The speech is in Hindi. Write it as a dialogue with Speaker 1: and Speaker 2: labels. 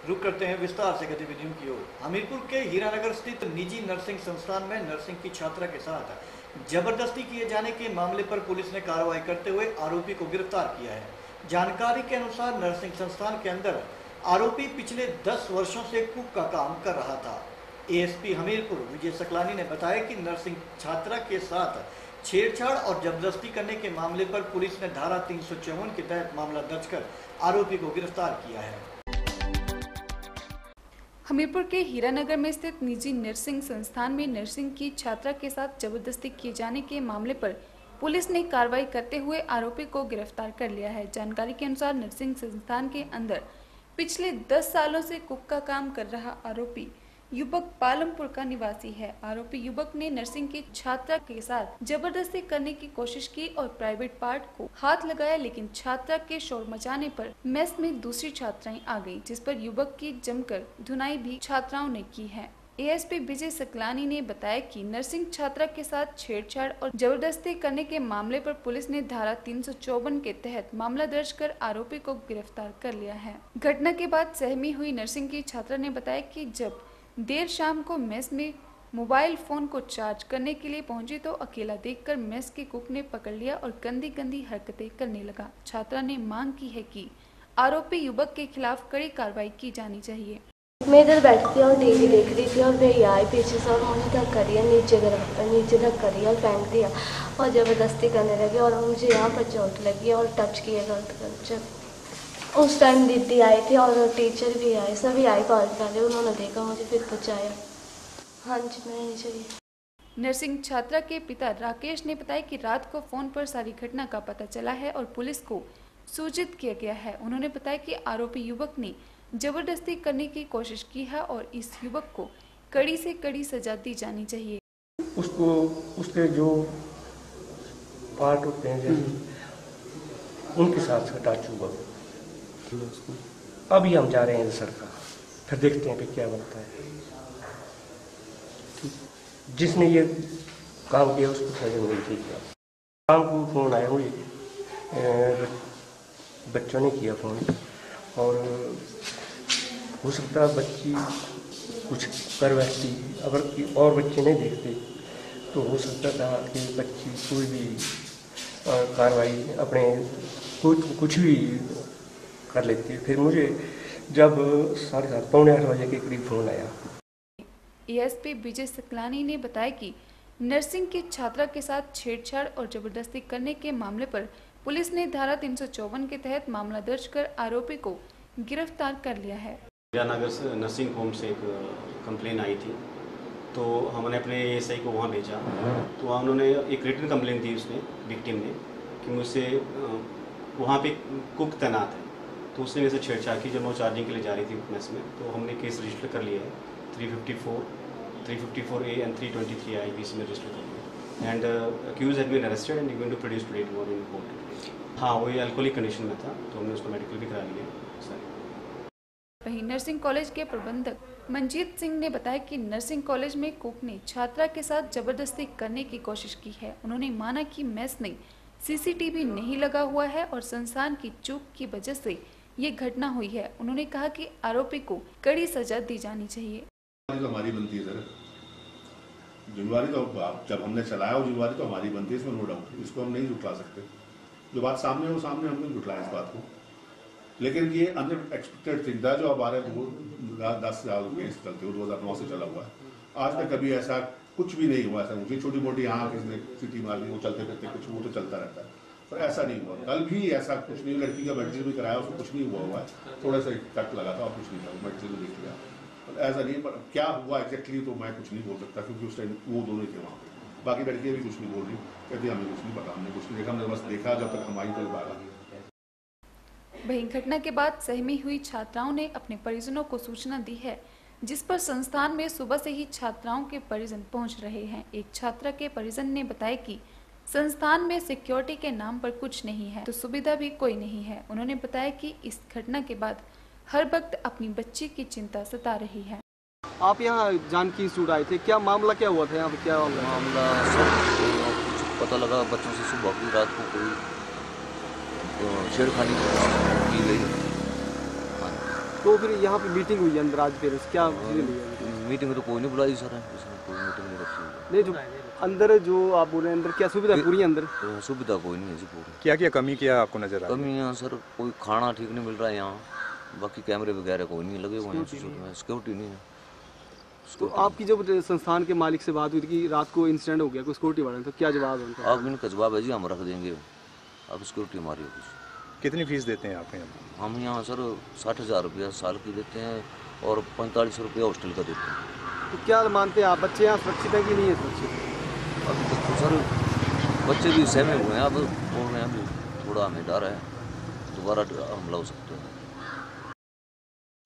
Speaker 1: रुक करते हैं विस्तार से गतिविधियों की ओर। हमीरपुर के हीरानगर स्थित निजी नर्सिंग संस्थान में नर्सिंग की छात्रा के साथ जबरदस्ती किए जाने के मामले पर पुलिस ने कार्रवाई करते हुए आरोपी को गिरफ्तार किया है। जानकारी के अनुसार नर्सिंग संस्थान के अंदर आरोपी पिछले 10 वर्षों से कुक का काम कर रहा था। एएसपी हमीरपुर विजय सकलानी ने बताया कि नर्सिंग छात्रा के साथ छेड़छाड़ और जबरदस्ती करने के मामले पर पुलिस ने धारा 354 के तहत मामला दर्ज कर आरोपी को गिरफ्तार किया है।
Speaker 2: हमीरपुर के हीरानगर में स्थित निजी नर्सिंग संस्थान में नर्सिंग की छात्रा के साथ जबरदस्ती किए जाने के मामले पर पुलिस ने कार्रवाई करते हुए आरोपी को गिरफ्तार कर लिया है। जानकारी के अनुसार नर्सिंग संस्थान के अंदर पिछले 10 सालों से कुक का काम कर रहा आरोपी युवक पालमपुर का निवासी है। आरोपी युवक ने नर्सिंग की छात्रा के साथ जबरदस्ती करने की कोशिश की और प्राइवेट पार्ट को हाथ लगाया, लेकिन छात्रा के शोर मचाने पर मेस में दूसरी छात्राएं आ गईं, जिस पर युवक की जमकर धुनाई भी छात्राओं ने की है। एएसपी विजय सकलानी ने बताया कि नर्सिंग छात्रा के साथ छेड़छाड़ और जबरदस्ती करने के मामले पर पुलिस ने धारा 354 के तहत मामला दर्ज कर आरोपी को गिरफ्तार कर लिया है। घटना के बाद सहमी हुई नर्सिंग की छात्रा ने बताया कि जब देर शाम को मेस में मोबाइल फोन को चार्ज करने के लिए पहुंची तो अकेला देखकर मेस के कुक ने पकड़ लिया और गंदी गंदी हरकतें करने लगा। छात्रा ने मांग की है कि आरोपी युवक के खिलाफ कड़ी कार्रवाई की जानी चाहिए।
Speaker 3: मैं इधर बैठी थी और टीवी देख रही थी और भैया आए पीछे से और मुझे धक्का दिया, नीचे धक्का दिया और फेंक दिया और ज़बरदस्ती करने लगे और मुझे यहाँ पर चोट लगी और टच किए गलत। उस टाइम दीदी आई थी और टीचर भी आए, सभी आए पास वाले, उन्होंने देखा मुझे फिर बचाया। हाँ जी, मैं यही चाहिए।
Speaker 2: नर्सिंग छात्रा के पिता राकेश ने बताया कि रात को फोन पर सारी घटना का पता चला है और पुलिस को सूचित किया गया है। उन्होंने बताया कि आरोपी युवक ने जबरदस्ती करने की कोशिश की है और इस युवक को कड़ी से कड़ी सजा दी जानी चाहिए।
Speaker 4: उसको उसके जो पार्ट होते हैं उनके साथ हटा चुका। अभी हम जा रहे हैं सरकार, फिर देखते हैं कि क्या बनता है। जिसने ये काम किया उसको सजा मिलनी चाहिए। शाम को फोन आया, मुझे बच्चों ने किया फोन और हो सकता है बच्ची कुछ कर बैठती, अगर और बच्चे नहीं देखते तो हो सकता था कि बच्ची कोई भी कार्रवाई अपने कुछ भी कर लेती है। फिर मुझे जब 7:30 पौने 8 बजे के करीब फोन आया।
Speaker 2: एएसपी विजय सकलानी ने बताया कि नर्सिंग की छात्रा के साथ छेड़छाड़ और जबरदस्ती करने के मामले पर पुलिस ने धारा 354 के तहत मामला दर्ज कर आरोपी को गिरफ्तार कर लिया है।
Speaker 5: हीरानगर से नर्सिंग होम से एक कंप्लेन आई थी, तो हमने अपने एएसआई को वहाँ भेजा, तो वहाँ उन्होंने एक रिटन कंप्लेन दी उसने, विक्टिम ने, कि मुझसे वहाँ पे कुक तैनात है, तो उसने मेरे से छेड़छाड़ की जब वो चार्जिंग के लिए जा रही थी मेस में। तो हमने केस रजिस्टर कर लिया है 354A and 323 IPC में रजिस्टर कर लिया and accused had been arrested and going to produce today tomorrow in court. हाँ, वो अल्कोहलिक कंडीशन में था, तो हमने उसको मेडिकल भी करा लिया।
Speaker 2: वहीं नर्सिंग कॉलेज के प्रबंधक मंजीत सिंह ने बताया कि नर्सिंग कॉलेज में कुक ने छात्रा के साथ जबरदस्ती करने की कोशिश की है। उन्होंने माना कि मेस में सीसीटीवी नहीं लगा हुआ है और संस्थान की चूक की वजह से ये घटना हुई है। उन्होंने कहा कि आरोपी को कड़ी सजा दी जानी चाहिए।
Speaker 6: तो हमारी बनती है सर, जिम्मेवारी तो जब हमने चलाया वो जिम्मेवारी तो हमारी बनती है, इसमें नो डाउट, इसको हम नहीं जुटला सकते। जो बात सामने है वो सामने, हम नहीं जुटलाएं इस बात को। लेकिन ये अनएक्सपेक्टेड थिंग था जो हमारे 10 साल केस चलते हो 2009 से चला हुआ है। आज तक कभी ऐसा कुछ भी नहीं हुआ। ऐसा मुझे छोटी मोटी यहाँ किसने सिटी मार ली, वो चलते फिरते कुछ वो तो चलता रहता है, पर ऐसा नहीं हुआ। कल भी ऐसा कुछ नहीं, लड़की का मेडिसिन भी कराया, उसको कुछ नहीं हुआ है, थोड़ा सा कट लगा था और कुछ नहीं था, मेडिसिन भी देख लिया, पर ऐसा नहीं। पर क्या हुआ एग्जैक्टली तो मैं कुछ नहीं बोल सकता, क्योंकि उस टाइम वो दोनों ही थे वहाँ पे। बाकी लड़कियाँ भी कुछ नहीं बोल रही, कहती हमें कुछ नहीं पता, हमने कुछ नहीं देखा, हमने बस देखा जब तक हमारी तरफ आया।
Speaker 2: वहीं घटना के बाद सहमी हुई छात्राओं ने अपने परिजनों को सूचना दी है, जिस पर संस्थान में सुबह से ही छात्राओं के परिजन पहुंच रहे हैं। एक छात्रा के परिजन ने बताया कि संस्थान में सिक्योरिटी के नाम पर कुछ नहीं है तो सुविधा भी कोई नहीं है। उन्होंने बताया कि इस घटना के बाद हर वक्त अपनी बच्ची की चिंता सता रही है।
Speaker 7: आप यहाँ जानकी इंस्टीट्यूट आए थे, क्या मामला क्या हुआ था यहाँ पे? क्या
Speaker 8: मामला सब कुछ पता लगा, बच्चों से सुबह की रात को कोई छेड़खानी की गई।
Speaker 7: तो फिर यहाँ पे मीटिंग हुई है अंदर आज पेरेंट्स क्या चीज़ें ली है?
Speaker 8: मीटिंग में तो कोई नहीं बुलाई सर, इसमें कोई मीटिंग नहीं रखी हुई
Speaker 7: नहीं जो अंदर जो आप बोल रहे हैं अंदर क्या सुविधा है पूरी है अंदर?
Speaker 8: है। तो सुविधा कोई नहीं है जी पूरी।
Speaker 9: क्या क्या कमी क्या आपको नजर आ रही है?
Speaker 8: कमी यहाँ सर कोई खाना ठीक नहीं मिल रहा है यहाँ, बाकी कैमरे वगैरह कोई नहीं लगे हुए हैं, सिक्योरिटी नहीं है।
Speaker 7: तो आपकी जब संस्थान के मालिक से बात हुई थी कि रात को इंसिडेंट हो गया कोई सिक्योरिटी वाला, तो क्या जवाब है उनका?
Speaker 8: अब इनका जवाब है जी हम रख देंगे, अब सिक्योरिटी हमारी होगी।
Speaker 9: कितनी फीस देते हैं आप यहाँ?
Speaker 8: हम यहाँ सर 60,000 रुपया साल की देते हैं और 4500 रुपया हॉस्टल का देते हैं।
Speaker 7: तो क्या मानते हैं आप, बच्चे यहाँ सुरक्षित है कि नहीं है सुरक्षित?
Speaker 8: अभी तक तो सर बच्चे भी सहमे हुए हैं, अब बोल रहे हैं अभी थोड़ा हमें डर है दोबारा हमला हो सकता है।